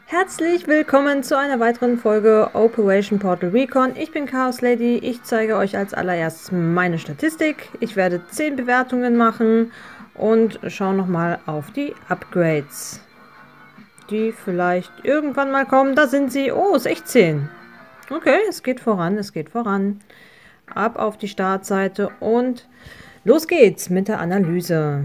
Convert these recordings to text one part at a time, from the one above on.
Herzlich willkommen zu einer weiteren Folge Operation Portal Recon. Ich bin Chaos Lady. Ich zeige euch als allererstes meine Statistik. Ich werde 10 Bewertungen machen und schaue nochmal auf die Upgrades, die vielleicht irgendwann mal kommen. Da sind sie. Oh, 16. Okay, es geht voran, es geht voran. Ab auf die Startseite und los geht's mit der Analyse.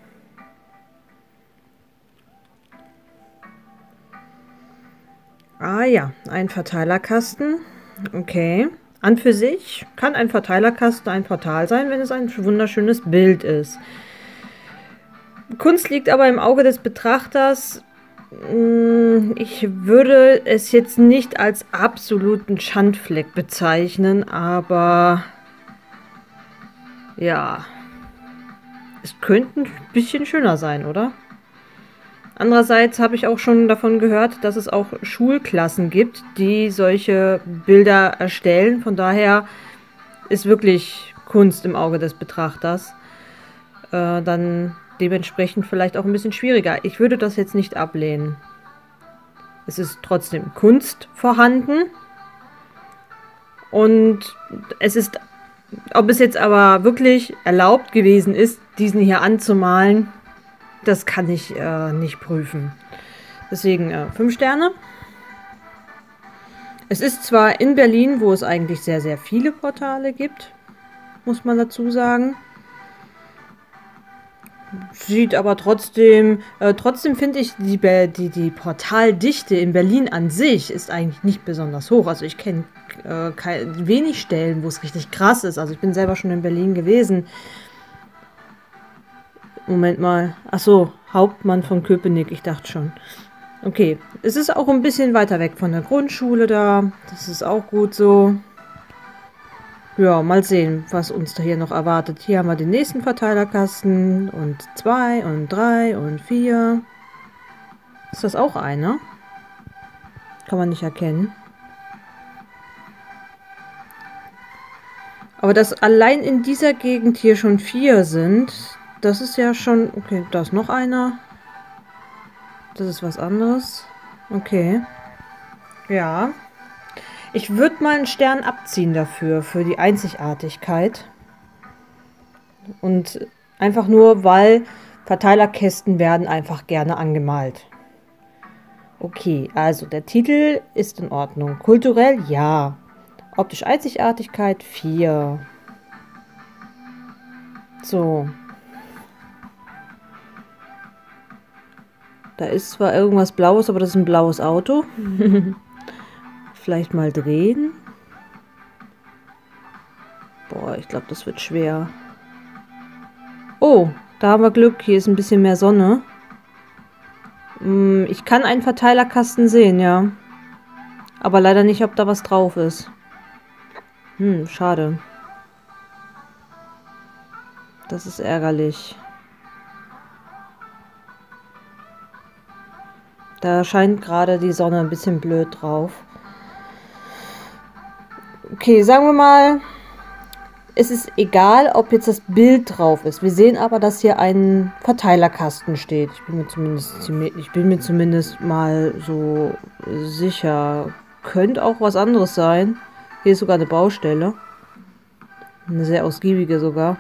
Ah ja, ein Verteilerkasten. Okay. An für sich kann ein Verteilerkasten ein Portal sein, wenn es ein wunderschönes Bild ist. Kunst liegt aber im Auge des Betrachters. Ich würde es jetzt nicht als absoluten Schandfleck bezeichnen, aber ja, es könnte ein bisschen schöner sein, oder? Andererseits habe ich auch schon davon gehört, dass es auch Schulklassen gibt, die solche Bilder erstellen. Von daher ist wirklich Kunst im Auge des Betrachters. Dann dementsprechend vielleicht auch ein bisschen schwieriger. Ich würde das jetzt nicht ablehnen. Es ist trotzdem Kunst vorhanden. Und es ist, ob es jetzt aber wirklich erlaubt gewesen ist, diesen hier anzumalen, das kann ich nicht prüfen. Deswegen 5 Sterne. Es ist zwar in Berlin, wo es eigentlich sehr, sehr viele Portale gibt, muss man dazu sagen. Sieht aber trotzdem finde ich, die Portaldichte in Berlin an sich ist eigentlich nicht besonders hoch. Also ich kenne wenig Stellen, wo es richtig krass ist. Also ich bin selber schon in Berlin gewesen. Moment mal. Achso, Hauptmann von Köpenick, ich dachte schon. Okay, es ist auch ein bisschen weiter weg von der Grundschule da. Das ist auch gut so. Ja, mal sehen, was uns da hier noch erwartet. Hier haben wir den nächsten Verteilerkasten und 2 und 3 und 4. Ist das auch einer? Kann man nicht erkennen. Aber dass allein in dieser Gegend hier schon 4 sind, das ist ja schon... Okay, da ist noch einer. Das ist was anderes. Okay. Ja. Ich würde mal einen Stern abziehen dafür, für die Einzigartigkeit. Und einfach nur, weil Verteilerkästen werden einfach gerne angemalt. Okay, also der Titel ist in Ordnung. Kulturell, ja. Optisch Einzigartigkeit, 4. So. Da ist zwar irgendwas Blaues, aber das ist ein blaues Auto. Vielleicht mal drehen. Boah, ich glaube, das wird schwer. Oh, da haben wir Glück. Hier ist ein bisschen mehr Sonne. Ich kann einen Verteilerkasten sehen, ja. Aber leider nicht, ob da was drauf ist. Schade. Das ist ärgerlich. Da scheint gerade die Sonne ein bisschen blöd drauf. Okay, sagen wir mal, es ist egal, ob jetzt das Bild drauf ist. Wir sehen aber, dass hier ein Verteilerkasten steht. Ich bin mir zumindest mal so sicher. Könnte auch was anderes sein. Hier ist sogar eine Baustelle. Eine sehr ausgiebige sogar.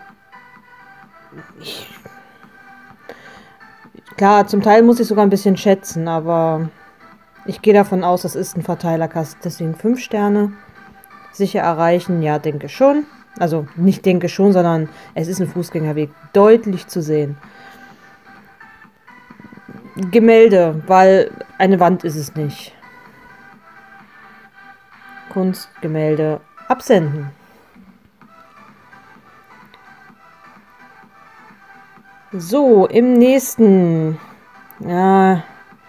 Klar, zum Teil muss ich sogar ein bisschen schätzen, aber ich gehe davon aus, das ist ein Verteilerkasten. Deswegen 5 Sterne. Sicher erreichen, ja, denke schon. Also nicht denke schon, sondern es ist ein Fußgängerweg. Deutlich zu sehen. Gemälde, weil eine Wand ist es nicht. Kunstgemälde absenden. So, im nächsten. Ja.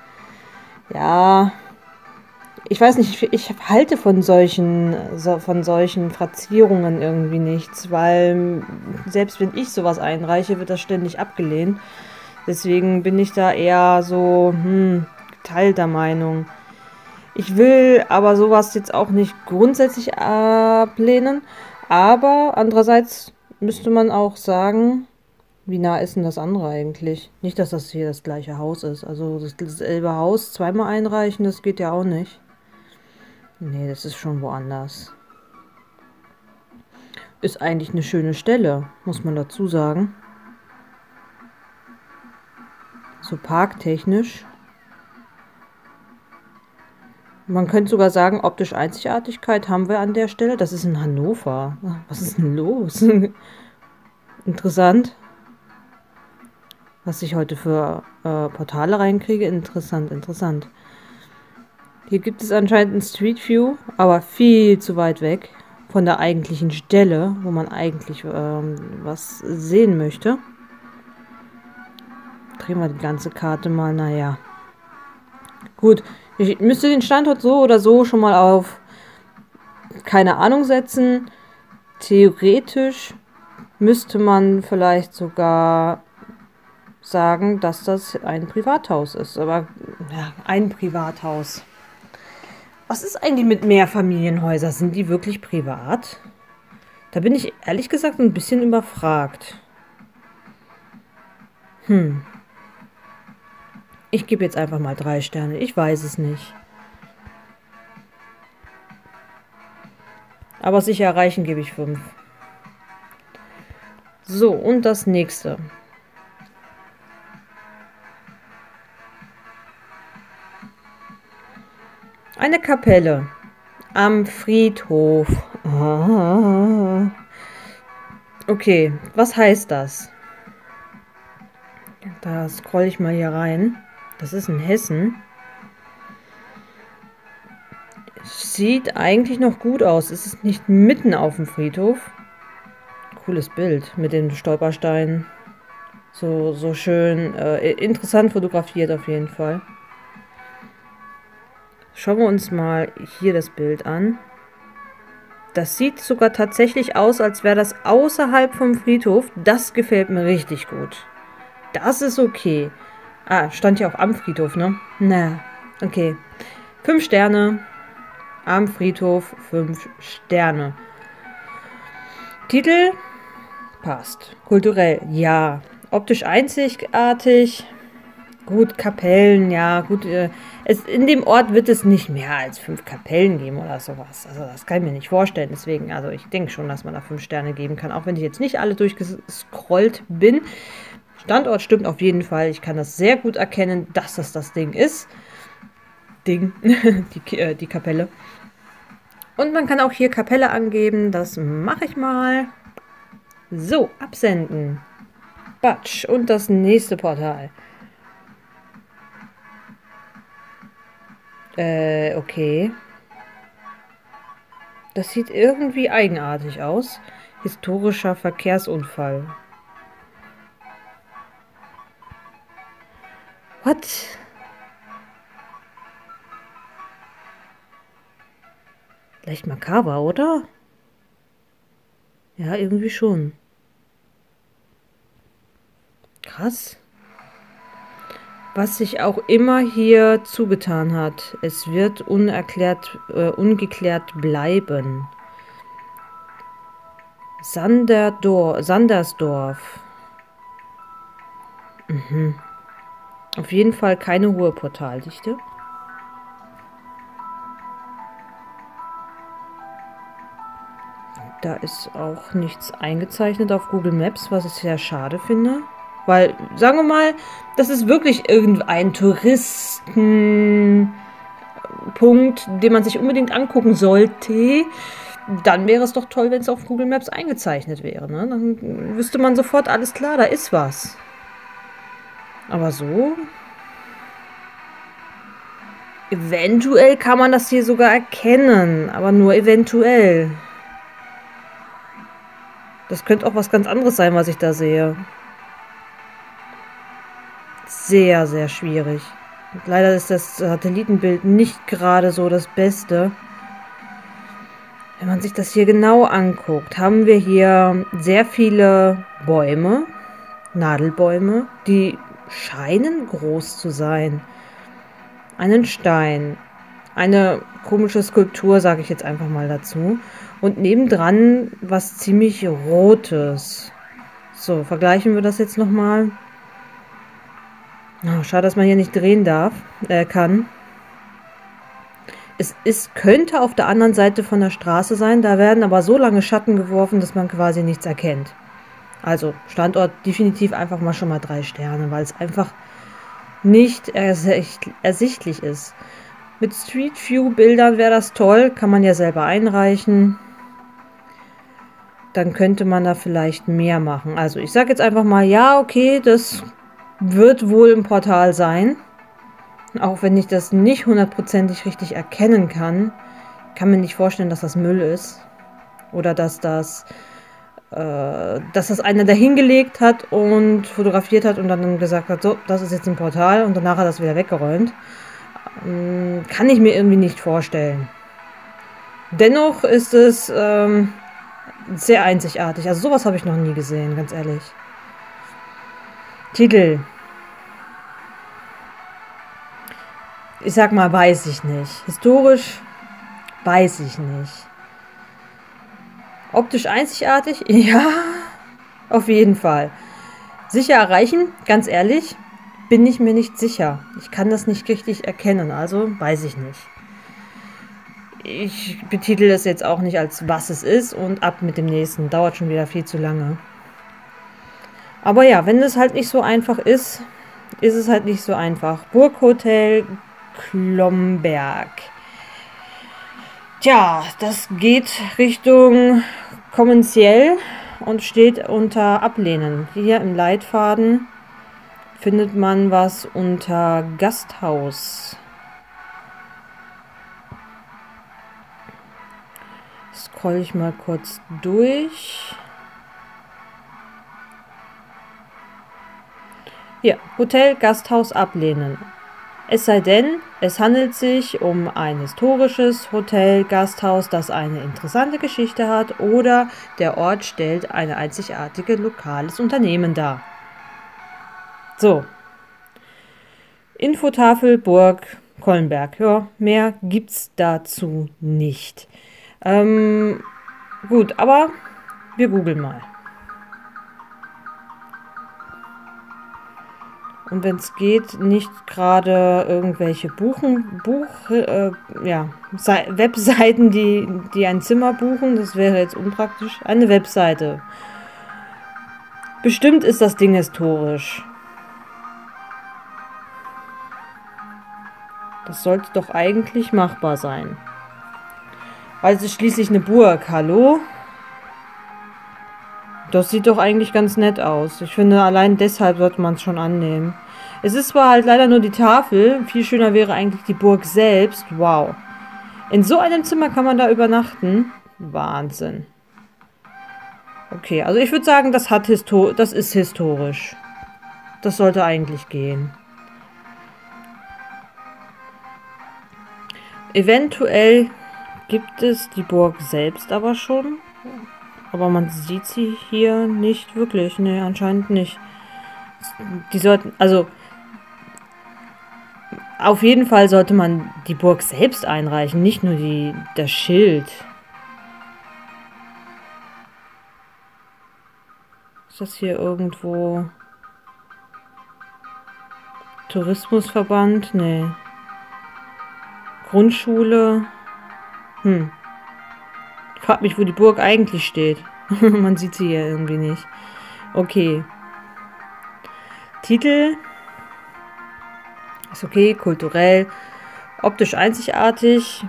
Ich weiß nicht, ich halte von solchen Verzierungen irgendwie nichts, weil selbst wenn ich sowas einreiche, wird das ständig abgelehnt. Deswegen bin ich da eher so geteilter Meinung. Ich will aber sowas jetzt auch nicht grundsätzlich ablehnen, aber andererseits müsste man auch sagen, Wie nah ist denn das andere eigentlich? Nicht, dass das hier das gleiche Haus ist. Also dasselbe Haus zweimal einreichen, das geht ja auch nicht. Nee, das ist schon woanders. Ist eigentlich eine schöne Stelle, muss man dazu sagen. So parktechnisch. Man könnte sogar sagen, optisch Einzigartigkeit haben wir an der Stelle. Das ist in Hannover. Was ist denn los? Interessant. Was ich heute für Portale reinkriege. Interessant, interessant. Hier gibt es anscheinend ein Street View, aber viel zu weit weg von der eigentlichen Stelle, wo man eigentlich was sehen möchte. Drehen wir die ganze Karte mal, naja. Gut, ich müsste den Standort so oder so schon mal auf keine Ahnung setzen. Theoretisch müsste man vielleicht sogar sagen, dass das ein Privathaus ist. Aber ja, ein Privathaus. Was ist eigentlich mit Mehrfamilienhäusern? Sind die wirklich privat? Da bin ich ehrlich gesagt ein bisschen überfragt. Ich gebe jetzt einfach mal 3 Sterne. Ich weiß es nicht. Aber sicher erreichen gebe ich 5. So, und das nächste. Eine Kapelle am Friedhof. Ah. Okay, was heißt das? Da scroll ich mal hier rein. Das ist in Hessen. Sieht eigentlich noch gut aus. Es ist nicht mitten auf dem Friedhof. Cooles Bild mit den Stolpersteinen. So schön interessant fotografiert auf jeden Fall. Schauen wir uns mal hier das Bild an. Das sieht sogar tatsächlich aus, als wäre das außerhalb vom Friedhof. Das gefällt mir richtig gut. Das ist okay. Ah, stand ja auch am Friedhof, ne? Na, okay. 5 Sterne. Am Friedhof 5 Sterne. Titel? Passt. Kulturell? Ja. Optisch einzigartig? Gut, Kapellen, ja, gut. In dem Ort wird es nicht mehr als 5 Kapellen geben oder sowas. Also das kann ich mir nicht vorstellen. Deswegen, also ich denke schon, dass man da 5 Sterne geben kann, auch wenn ich jetzt nicht alle durchgescrollt bin. Standort stimmt auf jeden Fall. Ich kann das sehr gut erkennen, dass das Ding ist. Die Kapelle. Und man kann auch hier Kapelle angeben. Das mache ich mal. So, absenden. Batsch. Und das nächste Portal. Okay. Das sieht irgendwie eigenartig aus. Historischer Verkehrsunfall. What? Leicht makaber, oder? Ja, irgendwie schon. Krass. Was sich auch immer hier zugetan hat. Es wird ungeklärt bleiben. Sandersdorf. Auf jeden Fall keine hohe Portaldichte. Da ist auch nichts eingezeichnet auf Google Maps, was ich sehr schade finde. Weil, sagen wir mal, das ist wirklich irgendein Touristenpunkt, den man sich unbedingt angucken sollte. Dann wäre es doch toll, wenn es auf Google Maps eingezeichnet wäre. Ne? Dann wüsste man sofort, alles klar, da ist was. Aber so... Eventuell kann man das hier sogar erkennen, aber nur eventuell. Das könnte auch was ganz anderes sein, was ich da sehe. Sehr, sehr schwierig. Und leider ist das Satellitenbild nicht gerade so das Beste. Wenn man sich das hier genau anguckt, haben wir hier sehr viele Bäume, Nadelbäume, die scheinen groß zu sein. Einen Stein, eine komische Skulptur, sage ich jetzt einfach mal dazu. Und nebendran was ziemlich Rotes. So, vergleichen wir das jetzt nochmal. Oh, schade, dass man hier nicht drehen kann. Könnte auf der anderen Seite von der Straße sein, da werden aber so lange Schatten geworfen, dass man quasi nichts erkennt. Also Standort definitiv einfach mal schon mal 3 Sterne, weil es einfach nicht ersichtlich ist. Mit Street View Bildern wäre das toll, kann man ja selber einreichen. Dann könnte man da vielleicht mehr machen. Also ich sage jetzt einfach mal, ja, okay, das wird wohl im Portal sein. Auch wenn ich das nicht hundertprozentig richtig erkennen kann, kann mir nicht vorstellen, dass das Müll ist. Oder dass das einer dahingelegt hat und fotografiert hat und dann gesagt hat, so, das ist jetzt ein Portal und danach hat er das wieder weggeräumt. Kann ich mir irgendwie nicht vorstellen. Dennoch ist es sehr einzigartig. Also sowas habe ich noch nie gesehen, ganz ehrlich. Titel. Ich sag mal, weiß ich nicht. Historisch weiß ich nicht. Optisch einzigartig? Ja, auf jeden Fall. Sicher erreichen? Ganz ehrlich, bin ich mir nicht sicher. Ich kann das nicht richtig erkennen, also weiß ich nicht. Ich betitel es jetzt auch nicht als was es ist und ab mit dem nächsten. Dauert schon wieder viel zu lange. Aber ja, wenn es halt nicht so einfach ist, ist es halt nicht so einfach. Burghotel Klomberg. Tja, das geht Richtung kommerziell und steht unter Ablehnen. Hier im Leitfaden findet man was unter Gasthaus. Scroll ich mal kurz durch. Hier, Hotel, Gasthaus ablehnen. Es sei denn, es handelt sich um ein historisches Hotel, Gasthaus, das eine interessante Geschichte hat oder der Ort stellt ein einzigartiges lokales Unternehmen dar. So. Infotafel Burg Kollenberg. Ja, mehr gibt's dazu nicht. Gut, aber wir googeln mal. Und wenn es geht, nicht gerade irgendwelche Webseiten, die ein Zimmer buchen. Das wäre jetzt unpraktisch. Eine Webseite. Bestimmt ist das Ding historisch. Das sollte doch eigentlich machbar sein. Weil es ist schließlich eine Burg. Hallo? Das sieht doch eigentlich ganz nett aus. Ich finde, allein deshalb sollte man es schon annehmen. Es ist zwar halt leider nur die Tafel. Viel schöner wäre eigentlich die Burg selbst. Wow. In so einem Zimmer kann man da übernachten. Wahnsinn. Okay, also ich würde sagen, das ist historisch. Das sollte eigentlich gehen. Eventuell gibt es die Burg selbst aber schon. Aber man sieht sie hier nicht wirklich. Ne, anscheinend nicht. Die sollten, also auf jeden Fall sollte man die Burg selbst einreichen, nicht nur das Schild. Ist das hier irgendwo Tourismusverband? Nee. Grundschule? Ich frage mich, wo die Burg eigentlich steht. Man sieht sie hier irgendwie nicht. Okay. Titel. Ist okay, kulturell. Optisch einzigartig.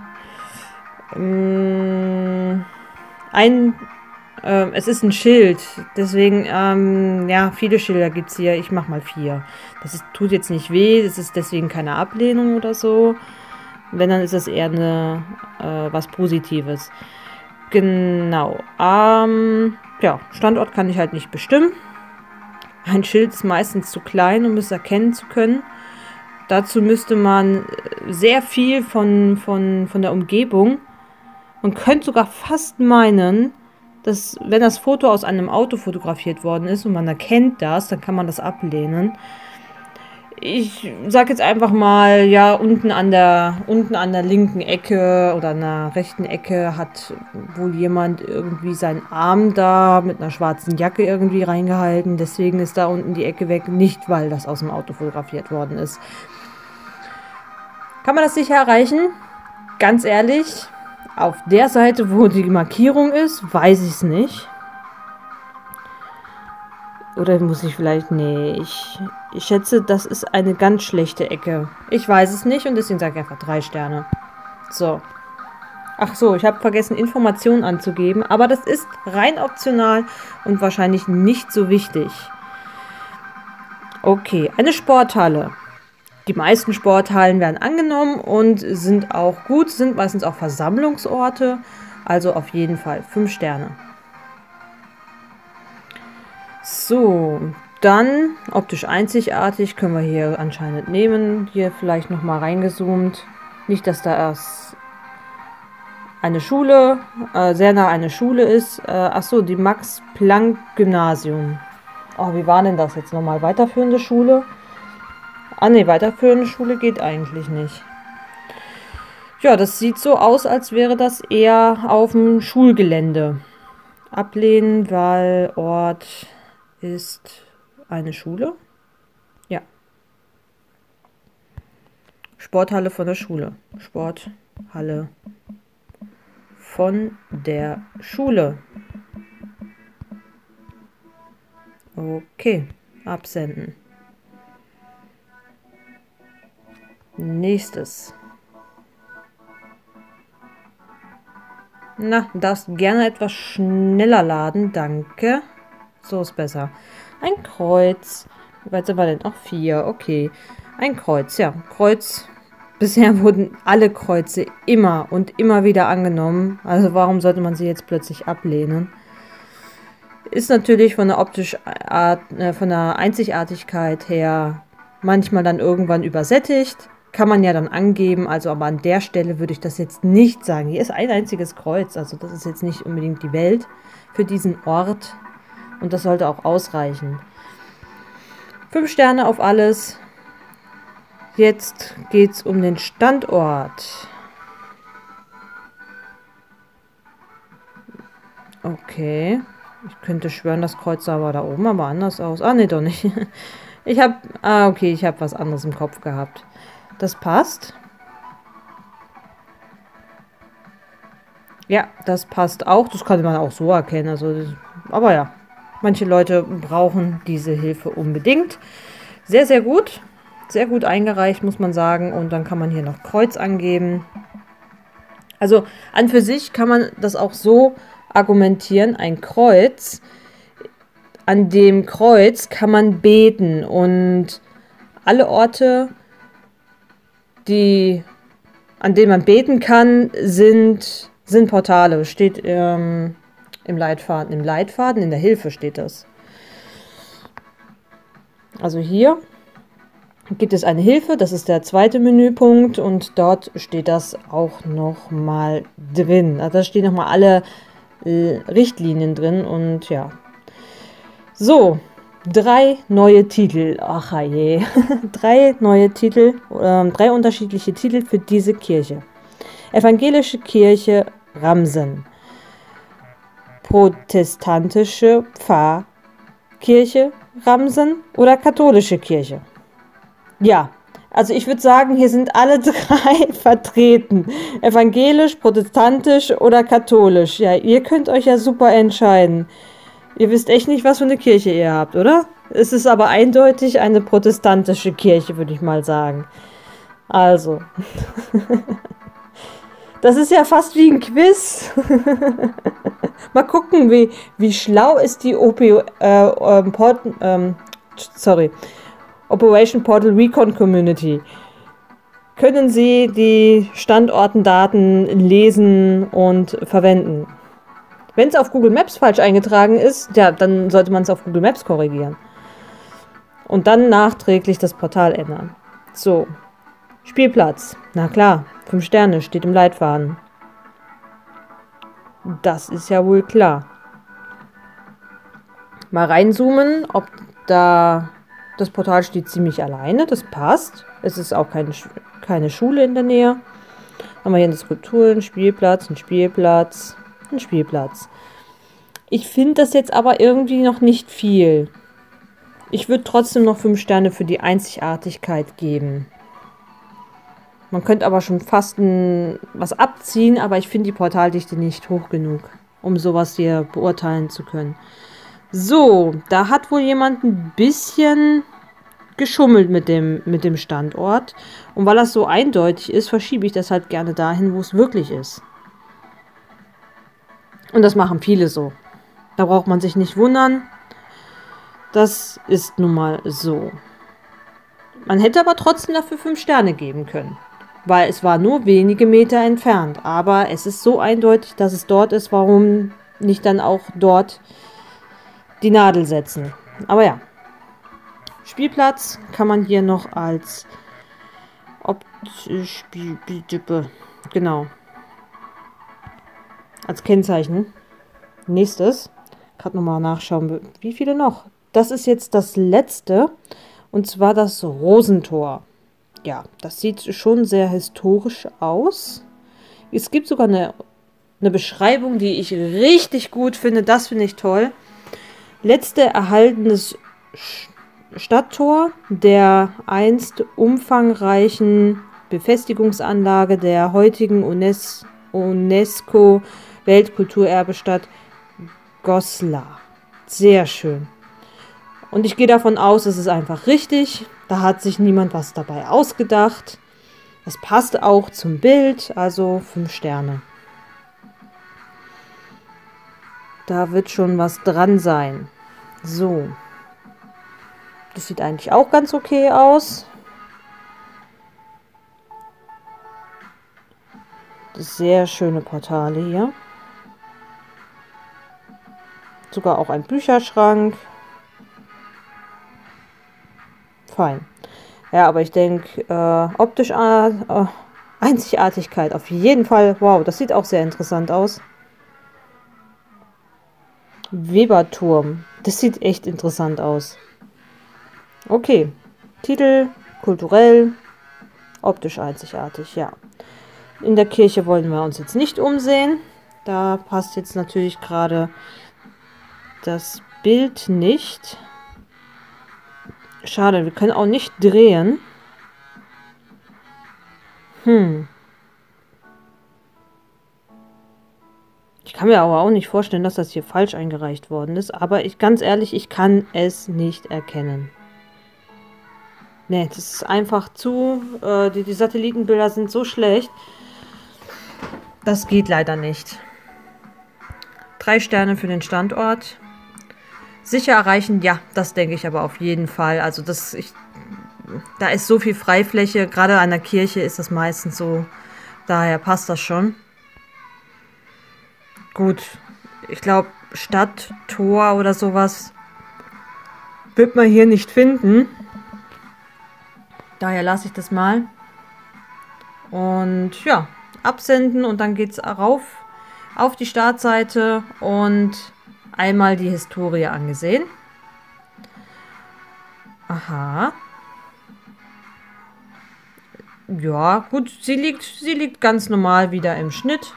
Es ist ein Schild. Deswegen, ja, viele Schilder gibt es hier. Ich mache mal 4. Tut jetzt nicht weh. Das ist deswegen keine Ablehnung oder so. Wenn, dann ist das eher was Positives. Genau. Ja, Standort kann ich halt nicht bestimmen. Ein Schild ist meistens zu klein, um es erkennen zu können. Dazu müsste man sehr viel von der Umgebung. Man könnte sogar fast meinen, dass, wenn das Foto aus einem Auto fotografiert worden ist und man erkennt das, dann kann man das ablehnen. Ich sag jetzt einfach mal, ja, unten an der linken Ecke oder an der rechten Ecke hat wohl jemand irgendwie seinen Arm da mit einer schwarzen Jacke irgendwie reingehalten. Deswegen ist da unten die Ecke weg. Nicht, weil das aus dem Auto fotografiert worden ist. Kann man das sicher erreichen? Ganz ehrlich, auf der Seite, wo die Markierung ist, weiß ich es nicht. Oder muss ich vielleicht... Nee, ich schätze, das ist eine ganz schlechte Ecke. Ich weiß es nicht und deswegen sage ich einfach 3 Sterne. So. Ach so, ich habe vergessen, Informationen anzugeben. Aber das ist rein optional und wahrscheinlich nicht so wichtig. Okay, eine Sporthalle. Die meisten Sporthallen werden angenommen und sind auch gut, sind meistens auch Versammlungsorte. Also auf jeden Fall 5 Sterne. So, dann optisch einzigartig können wir hier anscheinend nehmen. Hier vielleicht nochmal reingezoomt. Nicht, dass da erst eine Schule, sehr nah eine Schule ist. Achso, die Max-Planck-Gymnasium. Oh, wie war denn das jetzt nochmal? Weiterführende Schule? Ah ne, weiterführende Schule geht eigentlich nicht. Ja, das sieht so aus, als wäre das eher auf dem Schulgelände. Ablehnen, weil Ort ist eine Schule. Ja. Sporthalle von der Schule. Sporthalle von der Schule. Okay, absenden. Nächstes. Na, du darfst gerne etwas schneller laden, danke. So ist besser. Ein Kreuz. Wie weit sind wir denn? Ach, 4, okay. Ein Kreuz, ja. Kreuz. Bisher wurden alle Kreuze immer und immer wieder angenommen. Also warum sollte man sie jetzt plötzlich ablehnen? Ist natürlich von der von der Einzigartigkeit her manchmal dann irgendwann übersättigt. Kann man ja dann angeben, also aber an der Stelle würde ich das jetzt nicht sagen. Hier ist ein einziges Kreuz, also das ist jetzt nicht unbedingt die Welt für diesen Ort. Und das sollte auch ausreichen. 5 Sterne auf alles. Jetzt geht es um den Standort. Okay. Ich könnte schwören, das Kreuz sah aber da oben aber anders aus. Ah, nee, doch nicht. Okay, ich habe was anderes im Kopf gehabt. Das passt. Ja, das passt auch. Das kann man auch so erkennen. Also, aber ja, manche Leute brauchen diese Hilfe unbedingt. Sehr, sehr gut. Sehr gut eingereicht, muss man sagen. Und dann kann man hier noch Kreuz angeben. Also an für sich kann man das auch so argumentieren. Ein Kreuz, an dem Kreuz kann man beten. Und alle Orte, an denen man beten kann, sind Portale. Steht im Leitfaden. Im Leitfaden, in der Hilfe steht das. Also hier gibt es eine Hilfe, das ist der zweite Menüpunkt und dort steht das auch nochmal drin. Also da stehen nochmal alle Richtlinien drin und ja. So, 3 neue Titel. Ach je. 3 neue Titel, 3 unterschiedliche Titel für diese Kirche. Evangelische Kirche Ramsen. Protestantische Pfarrkirche Ramsen oder katholische Kirche. Ja, also ich würde sagen, hier sind alle 3 vertreten. Evangelisch, protestantisch oder katholisch. Ja, ihr könnt euch ja super entscheiden. Ihr wisst echt nicht, was für eine Kirche ihr habt, oder? Es ist aber eindeutig eine protestantische Kirche, würde ich mal sagen. Also. Das ist ja fast wie ein Quiz. Mal gucken, wie schlau ist die Operation Portal Recon Community. Können Sie die Standortendaten lesen und verwenden? Wenn es auf Google Maps falsch eingetragen ist, ja, dann sollte man es auf Google Maps korrigieren. Und dann nachträglich das Portal ändern. So, Spielplatz. Na klar, 5 Sterne, steht im Leitfaden. Das ist ja wohl klar. Mal reinzoomen, ob da Das Portal steht ziemlich alleine, das passt. Es ist auch keine Schule in der Nähe. Haben wir hier eine Skulptur, einen Spielplatz, einen Spielplatz, einen Spielplatz. Ich finde das jetzt aber irgendwie noch nicht viel. Ich würde trotzdem noch 5 Sterne für die Einzigartigkeit geben. Man könnte aber schon fast was abziehen, aber ich finde die Portaldichte nicht hoch genug, um sowas hier beurteilen zu können. So, da hat wohl jemand ein bisschen geschummelt mit dem Standort. Und weil das so eindeutig ist, verschiebe ich das halt gerne dahin, wo es wirklich ist. Und das machen viele so. Da braucht man sich nicht wundern. Das ist nun mal so. Man hätte aber trotzdem dafür 5 Sterne geben können. Weil es war nur wenige Meter entfernt. Aber es ist so eindeutig, dass es dort ist. Warum nicht dann auch dort die Nadel setzen? Aber ja. Spielplatz kann man hier noch als genau. Als Kennzeichen. Nächstes. Gerade nochmal nachschauen, wie viele noch. Das ist jetzt das letzte. Und zwar das Rosentor. Ja, das sieht schon sehr historisch aus. Es gibt sogar eine Beschreibung, die ich richtig gut finde. Das finde ich toll. Letzte erhaltenes Stadttor der einst umfangreichen Befestigungsanlage der heutigen UNESCO-Weltkulturerbestadt Goslar. Sehr schön. Und ich gehe davon aus, es ist einfach richtig. Da hat sich niemand was dabei ausgedacht. Es passt auch zum Bild, also 5 Sterne. Da wird schon was dran sein. So. Das sieht eigentlich auch ganz okay aus. Sehr schöne Portale hier. Sogar auch ein Bücherschrank. Fein. Ja, aber ich denke, optisch Einzigartigkeit auf jeden Fall. Wow, das sieht auch sehr interessant aus. Weberturm. Das sieht echt interessant aus. Okay. Titel, kulturell, optisch einzigartig, ja. In der Kirche wollen wir uns jetzt nicht umsehen. Da passt jetzt natürlich gerade das Bild nicht. Schade, wir können auch nicht drehen. Ich kann mir aber auch nicht vorstellen, dass das hier falsch eingereicht worden ist. Aber ganz ehrlich, ich kann es nicht erkennen. Ne, das ist einfach die Satellitenbilder sind so schlecht. Das geht leider nicht. 3 Sterne für den Standort. Sicher erreichen, ja, das denke ich aber auf jeden Fall. Also da ist so viel Freifläche. Gerade an der Kirche ist das meistens so. Daher passt das schon. Gut, ich glaube, Stadttor oder sowas wird man hier nicht finden. Daher lasse ich das mal. Und ja, absenden und dann geht es rauf auf die Startseite und einmal die Historie angesehen. Aha. Ja, gut, sie liegt ganz normal wieder im Schnitt.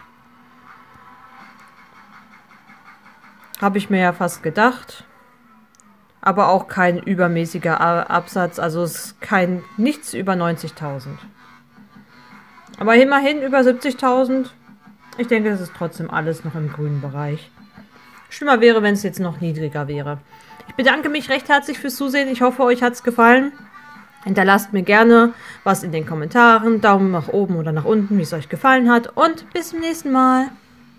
Habe ich mir ja fast gedacht. Aber auch kein übermäßiger Absatz, also es ist nichts über 90.000. Aber immerhin über 70.000. Ich denke, das ist trotzdem alles noch im grünen Bereich. Schlimmer wäre, wenn es jetzt noch niedriger wäre. Ich bedanke mich recht herzlich fürs Zusehen. Ich hoffe, euch hat es gefallen. Hinterlasst mir gerne was in den Kommentaren. Daumen nach oben oder nach unten, wie es euch gefallen hat. Und bis zum nächsten Mal.